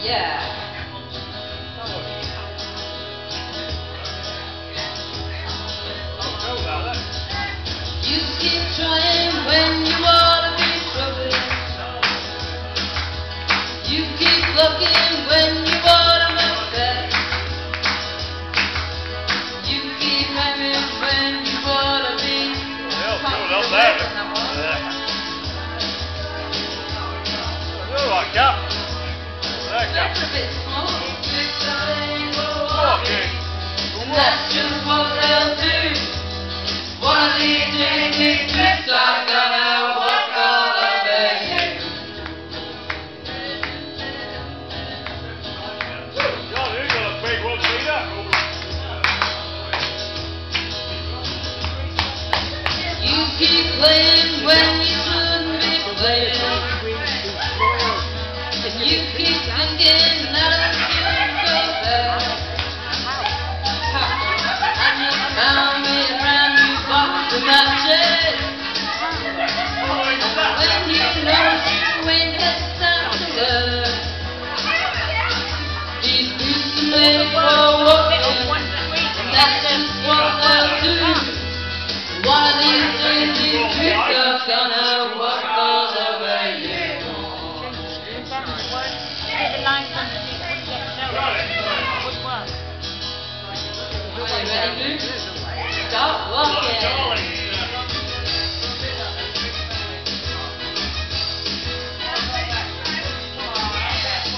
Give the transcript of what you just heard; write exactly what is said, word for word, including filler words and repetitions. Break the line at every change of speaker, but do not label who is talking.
Yeah. You keep trying when you ought to be struggling. You keep looking when you ought to move back. You keep having when you ought to be comfortable. That's a bit small, and that's just what they'll do. One of these days these trips are gonna walk all over you. You keep playing when you shouldn't be playing. And you keep thinking that it's gonna go bad. And you found me a brand new box of matches. And when you know you ain't got time to learn, these boots are made for walking, and that's just what they'll do. One of these days these boots are gonna walk all over you. Are you ready, Luke? Start walking.